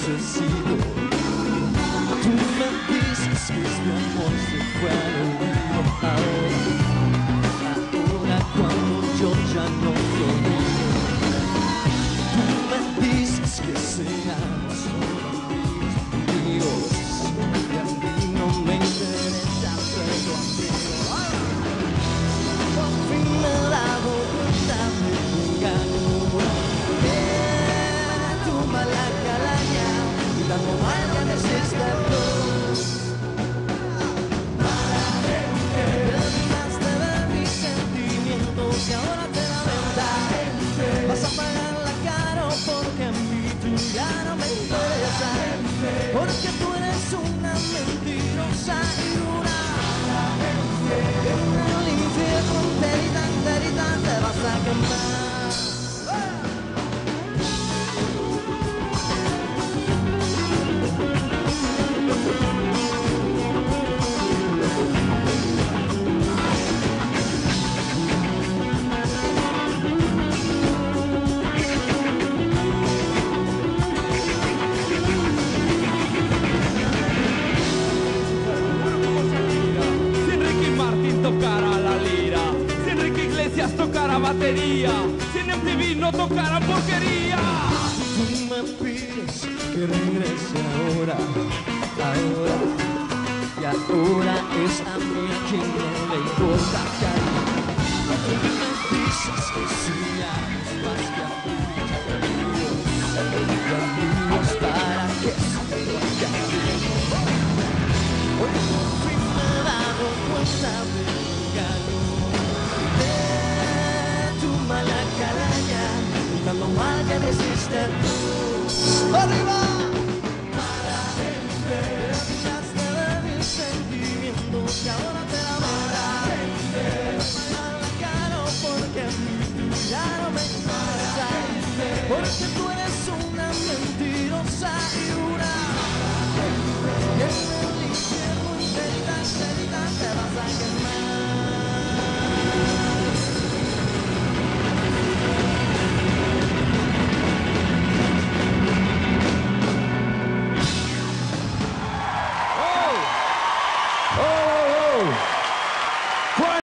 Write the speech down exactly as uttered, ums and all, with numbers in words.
necesito. Tú me dices que este amor se fue al olvido. Ahora, ahora cuando yo ya no te olvido. Tú me dices que seamos amigos. Y a mí no me interesa ser tu amigo. Por fin me he dado cuenta de tu engaño. Tu mala calaña y tan normal que no existe tú. Mala gente, llenaste de mis sentimientos y ahora te lamentas. Vas a pagar la cara porque a mí tú ya no me interesa. Porque tú eres una mentirosa y una mala gente. En el infierno enterita, enterita te vas a quemar. Tocara la lira, si Enrique Iglesias tocara batería, si en M T V no tocara porquería. Tú me pides que regrese ahora, ahora, y ahora es a mí a quien no le importa cariño. Tú me dices que seamos más que amigos, y amigos para que se vaya bien. Hoy por fin me he dado cuenta de tu mala calaña, tan mal que me hiciste tú. ¡Arriba!